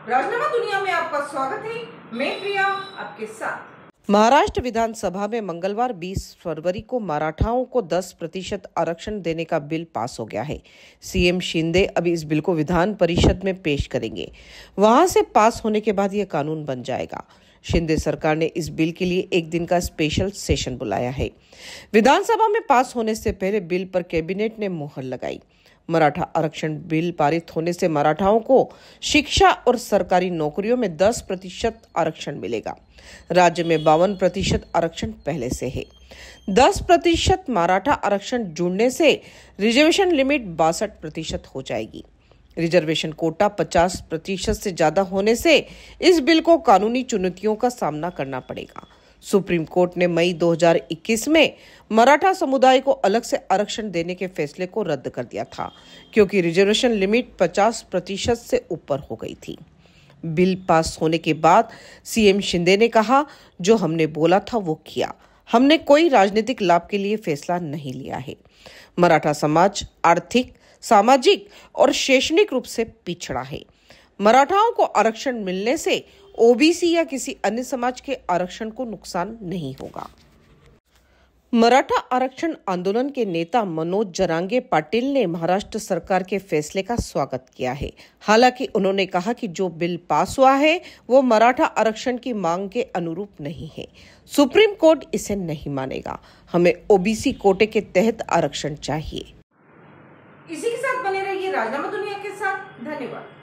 राजनामा दुनिया में आपका स्वागत है। मैं प्रिया आपके साथ। महाराष्ट्र विधानसभा में मंगलवार 20 फरवरी को मराठाओं को 10% आरक्षण देने का बिल पास हो गया है। सीएम शिंदे अभी इस बिल को विधान परिषद में पेश करेंगे। वहां से पास होने के बाद यह कानून बन जाएगा। शिंदे सरकार ने इस बिल के लिए एक दिन का स्पेशल सेशन बुलाया है। विधानसभा में पास होने से पहले बिल पर कैबिनेट ने मुहर लगाई। मराठा आरक्षण बिल पारित होने से मराठाओं को शिक्षा और सरकारी नौकरियों में 10% आरक्षण मिलेगा। राज्य में 52% आरक्षण पहले से है। 10% मराठा आरक्षण जुड़ने से रिजर्वेशन लिमिट 62% हो जाएगी। रिजर्वेशन कोटा 50% से ज्यादा होने से इस बिल को कानूनी चुनौतियों का सामना करना पड़ेगा। सुप्रीम कोर्ट ने मई 2021 में मराठा समुदाय को अलग से आरक्षण देने के फैसले को रद्द कर दिया था, क्योंकि रिजर्वेशन लिमिट 50% से ऊपर हो गई थी। बिल पास होने के बाद सीएम शिंदे ने कहा, जो हमने बोला था वो किया। हमने कोई राजनीतिक लाभ के लिए फैसला नहीं लिया है। मराठा समाज आर्थिक, सामाजिक और शैक्षणिक रूप से पिछड़ा है। मराठाओं को आरक्षण मिलने से ओबीसी या किसी अन्य समाज के आरक्षण को नुकसान नहीं होगा। मराठा आरक्षण आंदोलन के नेता मनोज जरांगे पाटिल ने महाराष्ट्र सरकार के फैसले का स्वागत किया है। हालांकि उन्होंने कहा कि जो बिल पास हुआ है वो मराठा आरक्षण की मांग के अनुरूप नहीं है। सुप्रीम कोर्ट इसे नहीं मानेगा। हमें ओबीसी कोटे के तहत आरक्षण चाहिए। इसी के साथ बने रहिए राजनामा दुनिया के साथ। धन्यवाद।